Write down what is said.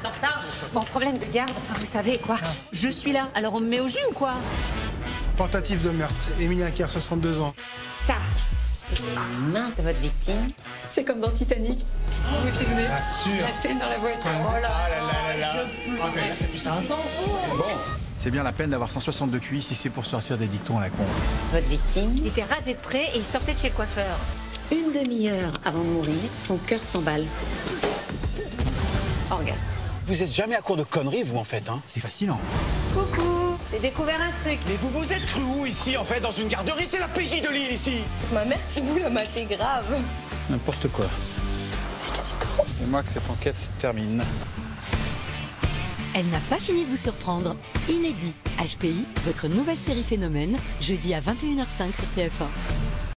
en retard. Bon, problème de garde, enfin vous savez quoi. Je suis là, alors on me met au jus ou quoi? Tentative de meurtre. Emilien Kerr, 62 ans. Ça, c'est la main de votre victime. C'est comme dans Titanic. Vous vous souvenez? Bien sûr. La scène dans la voiture. Oh là C'est intense. Bon, c'est bien la peine d'avoir 162 QI si c'est pour sortir des dictons à la con. Votre victime était rasé de près et il sortait de chez le coiffeur. Une demi-heure avant de mourir, son cœur s'emballe. Orgasme. Vous êtes jamais à court de conneries, vous, en fait, hein? C'est fascinant. Coucou, j'ai découvert un truc. Mais vous vous êtes cru où, ici, en fait? Dans une garderie? C'est la PJ de Lille, ici! Ma mère, vous la matez grave. N'importe quoi. C'est excitant. Et moi que cette enquête se termine. Elle n'a pas fini de vous surprendre. Inédit, HPI, votre nouvelle série Phénomène, jeudi à 21h05 sur TF1.